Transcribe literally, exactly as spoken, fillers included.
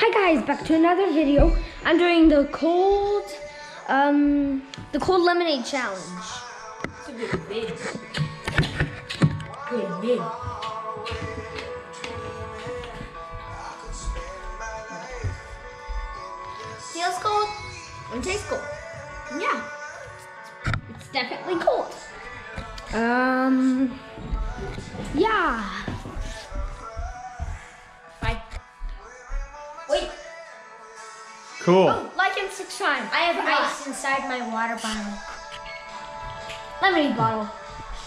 Hi guys, back to another video. I'm doing the cold, um, the cold lemonade challenge. It's a good bid. Good bid. Feels cold and tastes cold. Yeah, it's definitely cold. Um, yeah. Bye. Wait. Cool. Oh, like and subscribe. I have ice inside my water bottle. Lemonade bottle.